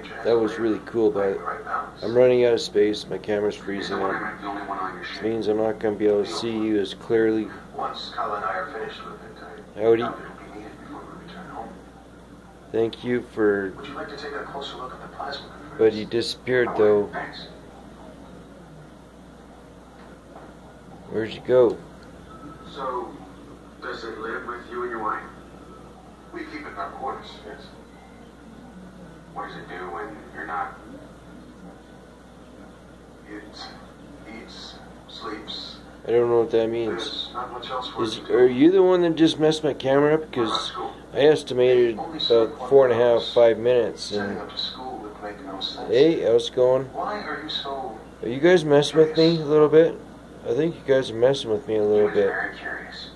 That was really cool, but I'm running out of space. My camera's freezing up. Which means I'm not going to be able to see you as clearly. Howdy. Thank you for... But he disappeared though. Where'd you go? So, does it live with you and your wife? We keep it in our quarters, yes. What does it do when you're not? It eats, sleeps. I don't know what that means. There's not much else for it to do. Are you the one that just messed my camera up? Because I estimated about 4.5, 5 minutes. And hey, how's it going? Why are you so? Are you guys messing with me a little bit? I think you guys are messing with me a little bit. Very curious.